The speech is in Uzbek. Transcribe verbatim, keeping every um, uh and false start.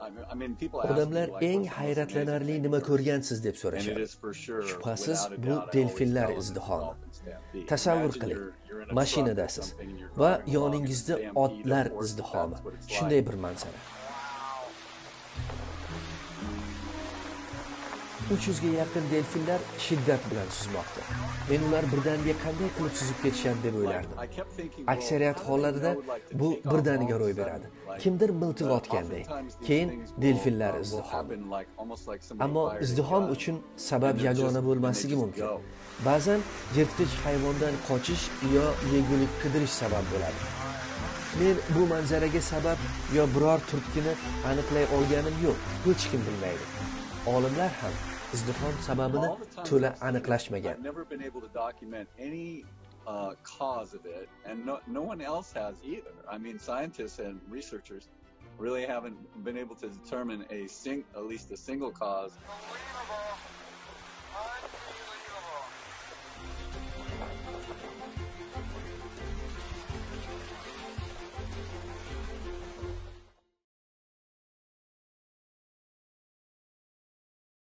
Odamlar eng hayratlanarli nima ko'rgansiz deb so'rashadi. Shubhasiz bu delfinlar izdihomi. Tasavvur qiling, mashinadasiz va yoningizda otlar izdihomi. Shunday bir manzara. uch yuzga yaqin delfinlar shiddat bilan suzmoqda. Men ular birdaniga qanday qilib suzib ketishadi deb o'ylardim. Aksariyat hollarda bu birdaniga ro'y beradi. Kimdir miltib otganday. Keyin delfinlar izdihomi. Ammo izdihom uchun sabab yagona bo'lmasligi mumkin. Ba'zan yirtqich hayvondan qochish yo yegulik qidirish sabab bo'ladi. Men bu manzaraga sabab yo biror turtkini aniqlay olganim yo'q. Hech kim bilmaydi. Olimlar ham izdihom sababini to'la aniqlashmagan. Uh, cause of it, and no, no one else has either. I mean, scientists and researchers really haven't been able to determine a sing, at least a single cause.